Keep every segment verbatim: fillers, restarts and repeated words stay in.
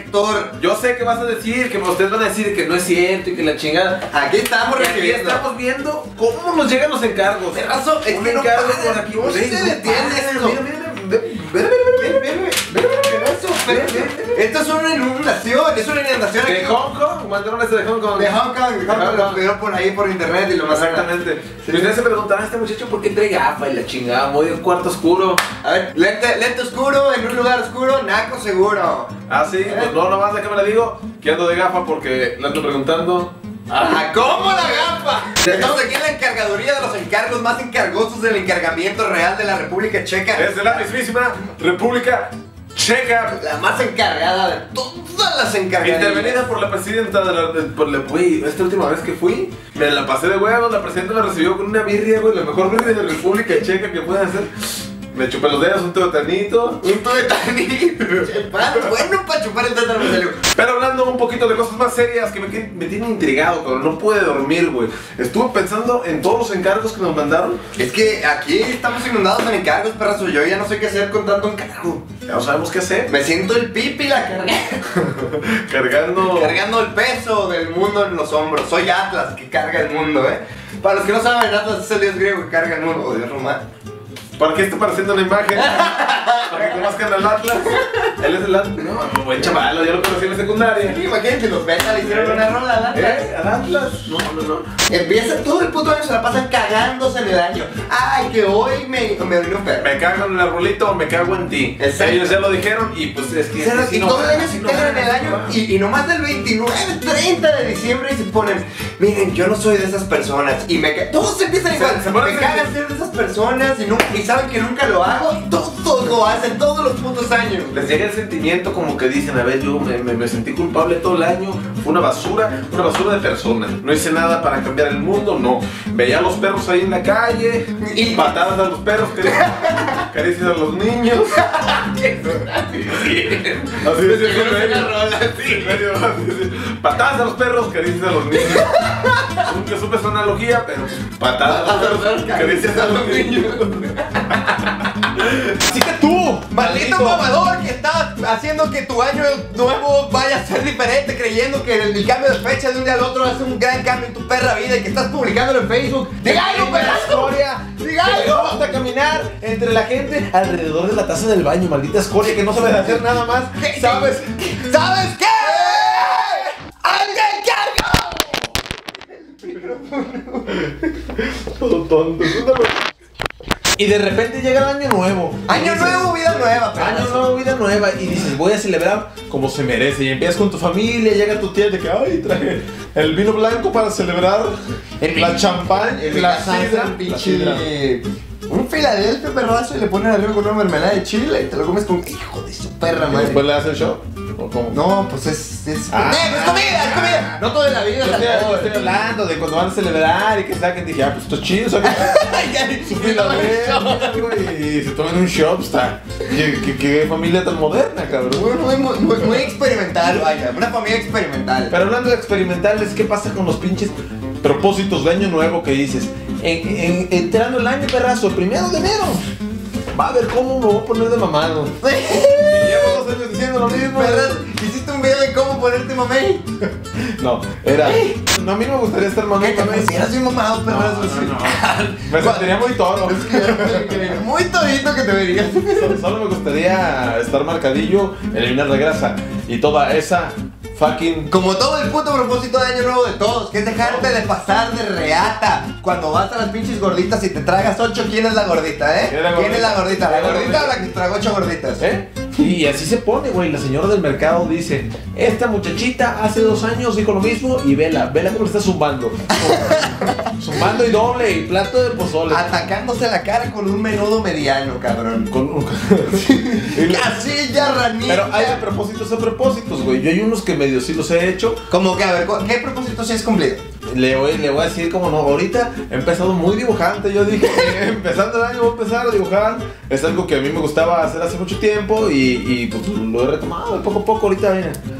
Héctor. Yo sé que vas a decir, que ustedes van a decir que no es cierto y que la chingada. Aquí estamos Y aquí recibiendo. estamos viendo cómo nos llegan los encargos. Perrazo, es Un que no encargo para, por aquí. no se Ven, detiene para, esto. Mira, mira, mira, mira, mira, mira, mira, mira, Perrazo, pero- Esto es una inundación, es una inundación aquí. de Hong Kong, mandaron ese de Hong Kong. De Hong Kong, de Hong Kong, lo pidieron por ahí por internet y lo mandaron. Exactamente. Y ustedes se preguntarán a este muchacho por qué trae gafa y la chingada, muy de un cuarto oscuro. A ver, lente, lente oscuro, en un lugar oscuro, naco seguro. Ah, sí, pues no, nomás de que me la digo, que ando de gafa porque le ando preguntando. Ah, ¿cómo la gafa? Estamos aquí en la encargaduría de los encargos más encargosos del encargamiento real de la República Checa. Es de la mismísima República Checa. La más encargada de todas las encargadas. Intervenida por la presidenta de la... de- por la güey, esta última vez que fui, me la pasé de huevos, la presidenta me recibió con una birria, güey, la mejor birria de la República Checa que puede hacer. Me chupé los dedos, un teotanito. Un tuetanito. Bueno, para chupar el tétano me salió. Pero hablando un poquito de cosas más serias que me, que me tienen intrigado, pero no pude dormir, güey. Estuve pensando en todos los encargos que nos mandaron. Es que aquí estamos inundados en encargos, perrazo. Yo ya no sé qué hacer con tanto encargo. Ya no sabemos qué hacer. Me siento el pipi la carga. Cargando... Cargando el peso del mundo en los hombros. Soy Atlas que carga el mundo, eh. Para los que no saben, Atlas es el dios griego que carga el mundo. Oh, Dios romano. ¿Para qué está apareciendo una imagen? Para que conozcan al Atlas. Él es el Atlas. No, buen chaval, yo lo conocí en la secundaria. Sí, imagínense, los betas le hicieron una rola al Atlas. ¿Eh? ¿Al Atlas? No, no, no. Empieza todo el puto año, se la pasan cagándose en el año. Ay, que hoy me, me vino un perro. Me cago en el arbolito, me cago en ti. Exacto. Ellos ya lo dijeron y pues es que... Se lo- es que y no todo el van, año así se no cagan en van, el así año no van. y, y nomás del veintinueve, treinta de diciembre y se ponen, miren, yo no soy de esas personas y me ca- todos empiezan igual, Se- se ponen me en- cagan ser de esas personas y, nunca, y saben que nunca lo hago y todos lo hacen todos los putos años. Les llega el sentimiento como que dicen, a ver, yo me, me, me sentí culpable todo el año, fue una basura, una basura de persona. No hice nada para cambiar el mundo, no. Veía a los perros ahí en la calle, Y- patadas a los perros, caricias, caricias a los niños. Así es, en serio, patadas a los perros, caricias a los niños. Nunca supe su analogía, pero patadas a los perros, caricias a los niños. Así que tú, Maldito mamador que está haciendo que tu año nuevo vaya a ser diferente, creyendo que el, el cambio de fecha de un día al otro hace un gran cambio en tu perra vida y que estás publicándolo en Facebook. ¡Diga algo, pedazo! ¡Diga te algo! gusta caminar entre la gente alrededor de la taza del baño, maldita escoria que no sabes hacer nada más. ¿Qué? ¿Sabes? ¿Sabes qué? ¡Anda Todo tonto. Y de repente llega el año nuevo. Año Y dices, nuevo, vida nueva, pedazo. Año nuevo, vida nueva. Y dices, voy a celebrar como se merece. Y empiezas con tu familia, llega tu tía de que, ay, traje el vino blanco para celebrar En la mi- champán, En mi la casa sidra, hacen la pinche... sidra. Un Filadelfia perrazo y le ponen arriba con una mermelada de chile y te lo comes con hijo de su perra ¿Y madre. después le hace el show? ¿O cómo? No, pues es... es, Ah. ¡Eh, es comida, es comida! No todo en la vida Yo es estoy, yo alcohol. estoy hablando de cuando van a celebrar y que saquen, dije, ah, pues esto es chido, saquen su Filadelfia, güey, y se toman un shot, está. ¿Qué, qué, qué familia tan moderna, cabrón. Muy, muy, muy, muy, muy experimental, vaya, una familia experimental. Pero hablando de experimentales, ¿qué pasa con los pinches propósitos de año nuevo que dices? En, en- entrando el año, perrazo, primero de enero. Va a ver cómo me voy a poner de mamado. Y llevo dos años diciendo lo mismo. ¿Verdad? ¿Hiciste un video de cómo ponerte mamey? No, era. No, a mí no me gustaría estar mamado. ¿Qué te pusieras bien mamado, perrazo? No, no, no. Me sentiría muy toro. Muy todito que te verías. Solo, solo me gustaría estar marcadillo, eliminar la grasa y toda esa fucking. Como todo el puto propósito de año nuevo de todos, que es dejarte de pasar de reata. Cuando vas a las pinches gorditas y te tragas ocho, ¿quién es la gordita, eh? ¿Quién es la ¿Quién es la gordita? ¿La ¿Quién es la gordita o gordita? la que tragó ocho gorditas? ¿Eh? Y así se pone, güey. La señora del mercado dice: esta muchachita hace dos años dijo lo mismo y vela, vela cómo le está zumbando. Zumbando y doble y plato de pozole. Atacándose la cara con un menudo mediano, cabrón. Con un... Casilla, ranita. Pero hay de propósitos a propósitos, güey. Yo hay unos que medio sí los he hecho. Como que, a ver, ¿cu- ¿qué propósito sí has cumplido? Le voy, le voy a decir como no, ahorita he empezado muy dibujante. Yo dije, empezando el año voy a empezar a dibujar. Es algo que a mí me gustaba hacer hace mucho tiempo y, y pues lo he retomado de poco a poco. Ahorita, mira,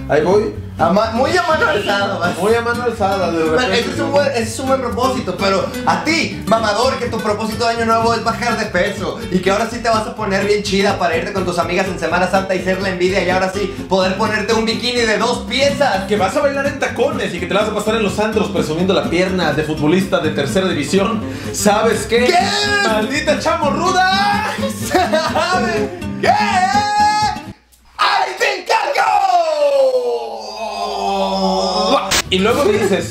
ahí voy. A ma- muy a mano alzada, vas. Muy a mano alzada, de Bueno, repente. ese es, un buen, ese es un buen propósito, pero a ti, mamador, que tu propósito de año nuevo es bajar de peso y que ahora sí te vas a poner bien chida para irte con tus amigas en Semana Santa y ser la envidia y ahora sí poder ponerte un bikini de dos piezas. Que vas a bailar en tacones y que te la vas a pasar en los antros presumiendo la pierna de futbolista de tercera división. ¿Sabes qué? ¿Qué? ¡Maldita chamorruda! ¿Sabes qué? ¡Ahí te encargo! Y luego dices...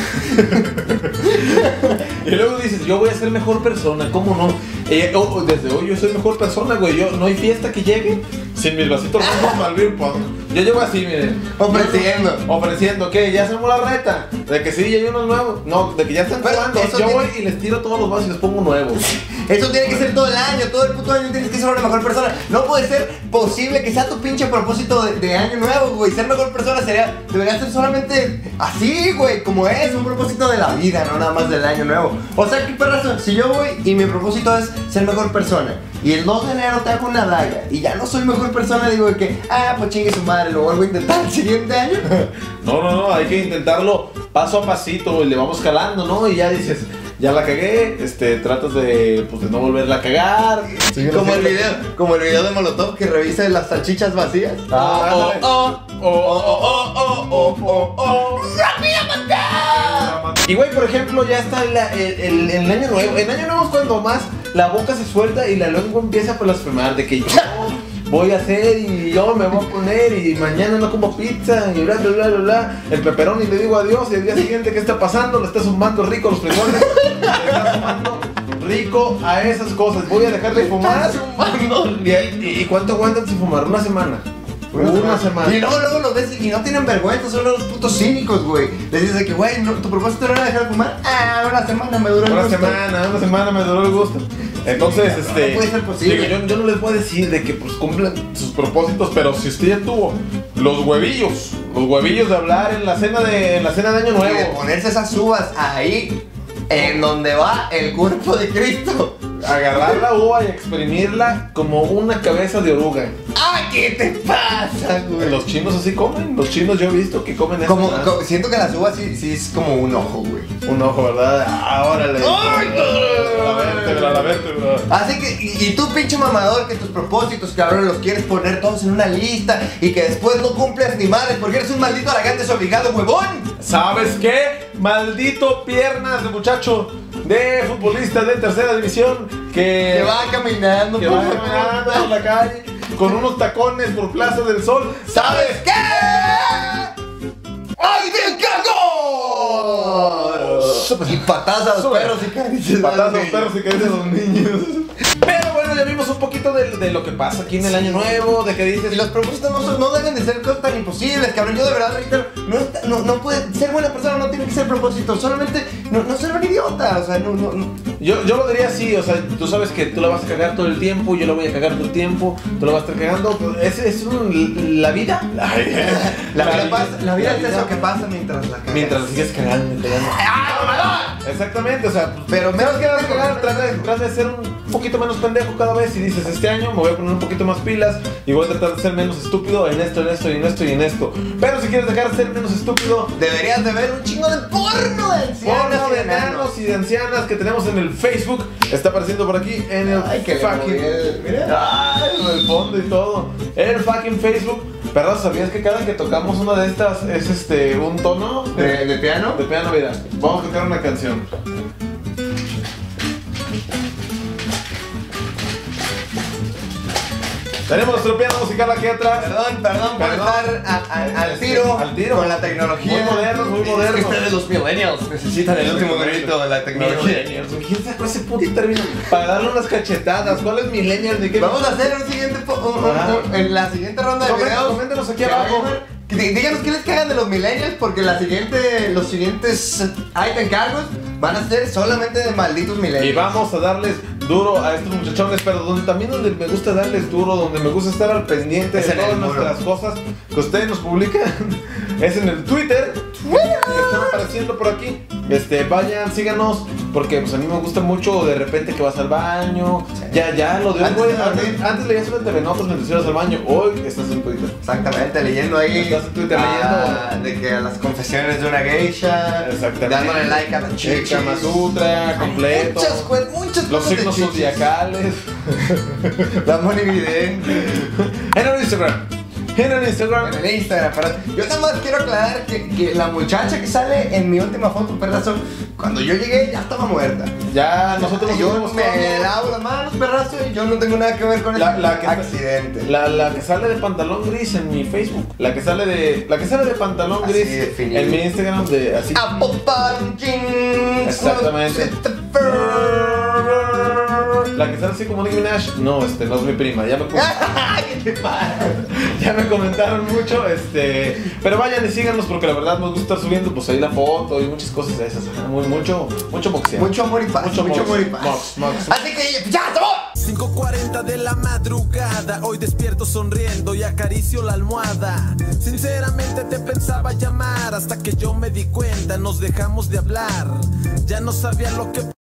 y luego dices, yo voy a ser mejor persona, ¿cómo no? Eh, oh, desde hoy yo soy mejor persona, güey. Yo, no hay fiesta que llegue sin mis vasitos rojos mal beer pong. Yo llevo así, miren. Ofreciendo. Ofreciendo, ¿qué? Ya hacemos la reta. De que sí, ya hay unos nuevos. No, de que ya están Pero jugando. eso Yo tiene- voy y les tiro todos los vasos y les pongo nuevos. Eso tiene que ser todo el año, todo el puto año tienes que ser una mejor persona. No puede ser posible que sea tu pinche propósito de, de año nuevo, güey. Ser mejor persona sería, debería ser solamente así, güey, como es, un propósito de la vida, no nada más del año nuevo. O sea, qué perrazo, si yo voy y mi propósito es ser mejor persona y el dos de enero te hago una daga y ya no soy mejor persona, digo de que, ah, pues chingue su madre, lo vuelvo a intentar el siguiente año. No, no, no, hay que intentarlo paso a pasito y le vamos calando, ¿no? Y ya dices, ya la cagué, este, tratas de, pues, de no volverla a cagar. Como el video, como el video de Molotov que revisa las salchichas vacías. Ah, oh, ándale. oh, oh, oh, oh, oh, oh, oh. Y güey, por ejemplo, ya está la- el, el- el año nuevo. En año nuevo es cuando más la boca se suelta y la lengua empieza a blasfemar de que yo voy a hacer y yo me voy a poner y mañana no como pizza y bla bla bla bla bla. El pepperoni le digo adiós y el día siguiente, ¿qué está pasando? Le está sumando rico los frijoles. Le está sumando rico a esas cosas. Voy a dejar de fumar. ¿Y, y, y cuánto aguantan sin fumar? Una semana. Una semana. Y luego, luego los ves y no tienen vergüenza, son los putos cínicos, güey. Les dices de que, güey, no, tu propósito no era dejar de fumar. Ah, una semana me duró el Una gusto. semana, una semana me duró el gusto. Entonces, este. No puede ser posible. digo, yo, yo no les puedo decir de que pues cumplan sus propósitos, pero si usted ya tuvo los huevillos, los huevillos de hablar en la cena de, en la cena de Año Y de Nuevo, ponerse esas uvas ahí, en donde va el cuerpo de Cristo. agarrar la uva y exprimirla como una cabeza de oruga. ¡Ah, qué te pasa, güey! Los chinos así comen, los chinos yo he visto que comen eso. Como, ¿verdad? como- siento que las uvas sí, sí es como un ojo, güey. Un ojo, ¿verdad? Ah, órale. ¡Ay, no! La vértebra, la vértebra. Así que, y, y tú pinche mamador, que tus propósitos, cabrón, los quieres poner todos en una lista y que después no cumples ni madres porque eres un maldito aragante desobligado, huevón. ¿Sabes qué? Maldito piernas de muchacho de futbolista de tercera división que, Que va caminando, que por va favor. caminando por la calle con unos tacones por Plaza del Sol. ¿Sabes qué? ¡Ay, te encargo! Y patadas a los Sube. perros y caricias. Patadas a los perros y caricias a los niños. Pero bueno, ya vimos un poquito de, de lo que pasa aquí en el año nuevo, de que dices... Y los propósitos no, son- no deben de ser cosas tan imposibles, cabrón. Yo de verdad, reitero, no, está- no, no puede ser buena persona, no tiene que ser propósito. Solamente no, no ser un idiota. O sea, no, no, no. Yo, yo lo diría así, o sea, tú sabes que tú la vas a cagar todo el tiempo, yo la voy a cagar todo el tiempo, tú la vas a estar cagando, pues, es, es un- la vida. La vida, pasa, la vida es eso que pasa mientras la cagas. Mientras la sigues cagando, cagando. Exactamente, o sea, Pero menos menos que que vas a cagar, trata de, trata de ser un poquito menos pendejo cada vez y dices, este año me voy a poner un poquito más pilas y voy a tratar de ser menos estúpido en esto, en esto y en esto y en esto. Pero si quieres dejar de ser menos estúpido, Deberías de ver un chingo de porno de ancianos porno y de de enanos. enanos y de ancianas que tenemos en el Facebook, está apareciendo por aquí en el Ay, que le fucking... moví el- mira. Ay, en el fondo y todo. En el fucking Facebook. Perro, ¿sabías que cada que tocamos una de estas es este un tono ¿De, de piano? de piano? Mira, vamos a tocar una canción. Tenemos nuestro piano musical aquí atrás. Perdón, perdón por Perdón. estar a- a- al tiro, Al tiro. con la tecnología. Muy modernos, muy Es modernos. que ustedes los millennials necesitan el último grito de la tecnología. ¿Quién sacó ese puto término? Para darle unas cachetadas. ¿Cuál es millennial? ¿De qué? Vamos a hacer un siguiente po- un- un- Ah. un- en la siguiente ronda de Coméntenos, videos. coméntenos aquí que abajo. vayan- que dí- Díganos qué les cagan de los millennials porque la siguiente, los siguientes ahí te encargos van a ser solamente de malditos millennials. Y vamos a darles duro a estos muchachones, pero donde, también donde me gusta darles duro, donde me gusta estar al pendiente Es de en todas el muro. nuestras cosas que ustedes nos publican, es en el Twitter. que están apareciendo por aquí. Este, vayan, síganos, porque pues a mí me gusta mucho de repente que vas al baño. Sí. Ya, ya, lo de hoy, güey. Antes, antes leías en T V Notas mientras ibas al baño. Hoy estás en Twitter. Exactamente, leyendo ahí. Estás en Twitter ah, leyendo. De que a las confesiones de una geisha. Exactamente. Dándole like a la chichis. El Kama Sutra, completo. Muchas, muchas Los signos zodiacales. La monividente. En el Instagram. En el Instagram. En el Instagram, pero yo nada más quiero aclarar que, que la muchacha que sale en mi última foto, perrazo, cuando yo llegué ya estaba muerta. Ya, nosotros nos Yo me lavo las manos, perrazo, y yo no tengo nada que ver con la, ese la que accidente. La, la que sale de pantalón gris en mi Facebook. La que sale de. La que sale de pantalón gris en mi Instagram de así. Exactamente. La que sale así como Nicki Minaj. No, este, no es mi prima. Ya me Ya me comentaron mucho, este. Pero vayan y síganos porque la verdad nos gusta estar subiendo pues ahí la foto y muchas cosas de esas. Muy, mucho, mucho boxeo. Mucho amor y paz. Mucho, mucho amor y mox, paz. mox, mox. Así que ya, ¡sabor! cinco cuarenta de la madrugada, hoy despierto sonriendo y acaricio la almohada. Sinceramente te pensaba llamar hasta que yo me di cuenta, nos dejamos de hablar. Ya no sabía lo que